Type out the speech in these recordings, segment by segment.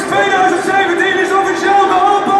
Eurofest 2017 is officieel geopend!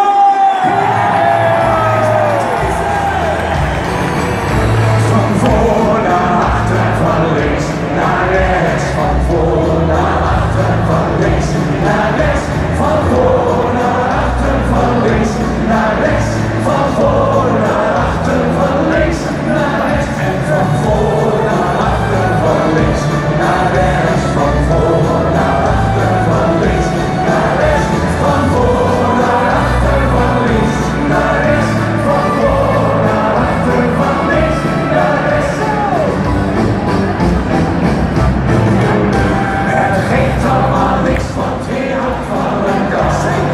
Van voor naar achter, van links naar rechts. Van voor naar achter, van links naar rechts. Van voor naar achter, van links naar rechts. Van voor naar achter, van links naar rechts. En van voor naar achter, van links naar rechts. Van voor naar achter, van links naar rechts. Van voor naar achter, van links naar rechts. Van voor naar achter, van links naar rechts. Het geeft allemaal niks, want weer houdt van elkaar.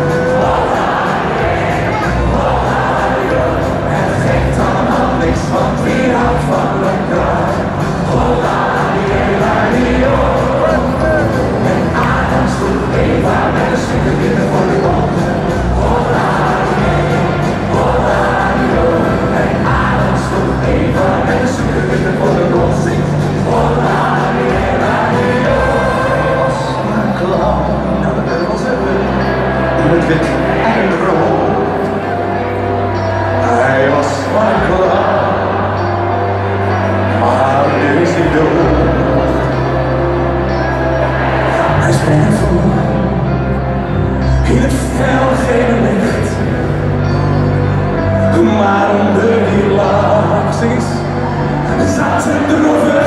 Het geeft allemaal niks, want weer houdt van elkaar. En Adam sloeg Eva met een stukje binnen voor de kont. En Adam sloeg Eva met een stukje binnen voor de kont. Nou, dat hebben we ons hebben. In het wit en rood. Hij was van klaar, maar nu is hij dood. Hij sprong voor in het felgele licht, maar onder die laag, zing eens, zaten droeve